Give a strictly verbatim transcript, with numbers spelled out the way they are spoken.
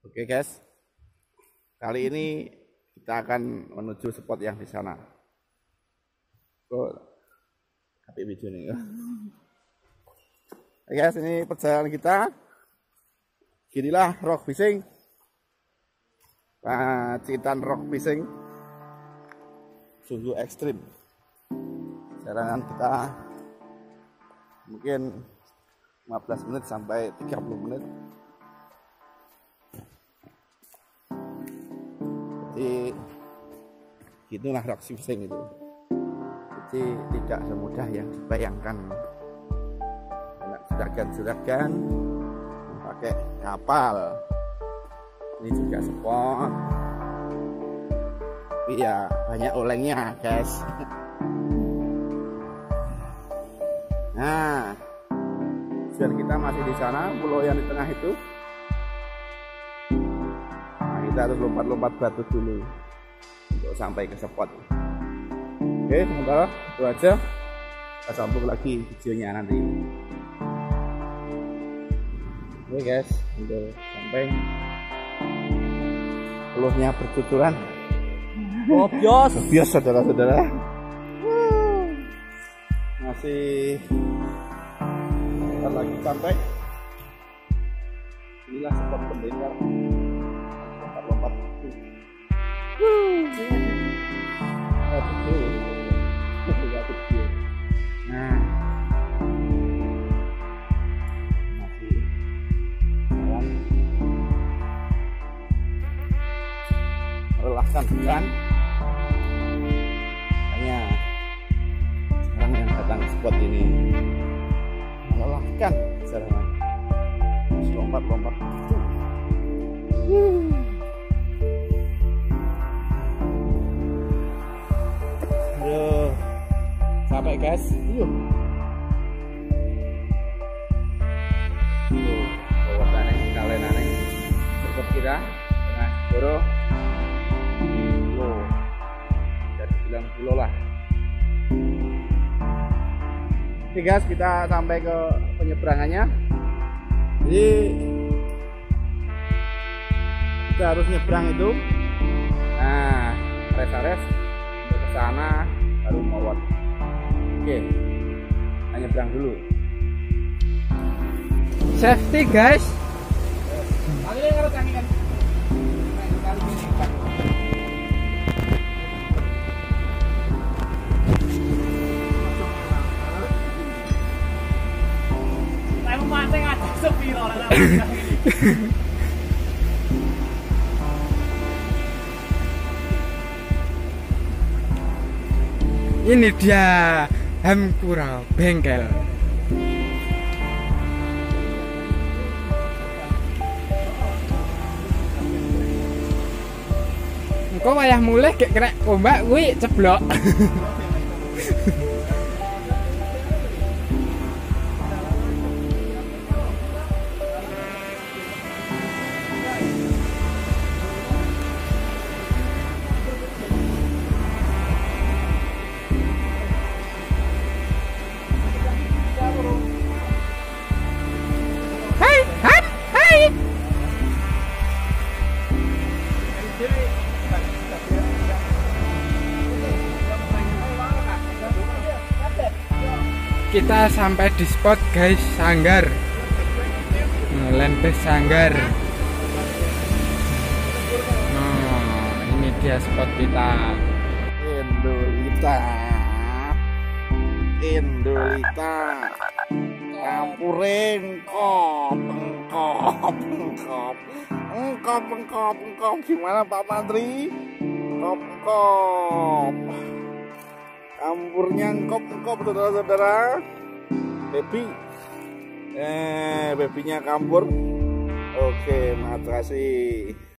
Oke guys, kali ini kita akan menuju spot yang di sana. Oh, tapi video nih. Oke guys, ini perjalanan kita. Inilah rock fishing. Pacitan rock fishing. Sungguh ekstrim. Jalangan kita mungkin lima belas menit sampai tiga puluh menit. Jadi gitulah rock fishing itu. Jadi tidak semudah yang dibayangkan. Anak juragan-juragan pakai kapal. Ini juga spot. Tapi ya banyak olengnya guys. Nah, tujuan kita masih di sana, pulau yang di tengah itu. Kita harus lompat-lompat batu dulu untuk sampai ke spot. Oke, sementara itu aja. Kita sambung lagi videonya nanti. Oke guys, untuk sampai peluhnya bercucuran. Oh bios, bios saudara-saudara. Masih bentar lagi sampai. Inilah spot pendekar. Lompat itu. Nah, masih jalan melelahkan kan? Hanya orang yang datang ke spot ini melelahkan jalan. Lompat-lompat. Aduh, capek guys. Yuk. Tuh, bawa tanah kalian aneh. Berikut kita tengah boro. Tuh, jadi bilang kilo lah. Oke guys, kita sampai ke penyeberangannya. Jadi kita harus nyebrang itu. Nah, res-res ke sana baru mawat. Oke, kita nyebrang dulu. safety guys. Kali ini harus kami kan. Kali ini kan. Saya mancing aja sepi loh. Ini dia Hamkura bengkel. Engko wayah mulih gek kena ombak kuwi ceblok. Kita sampai di spot guys, Sanggar. Lempes Sanggar. Nah, ini dia spot kita. Indolita. Indolita. Campuring kop, engkop, engkop. Engkop, engkop, engkop. Gimana Pak Menteri? Engkop, engkop. Campurnya engkop-engkop saudara-saudara. Baby. Eh, babynya campur. Oke, makasih.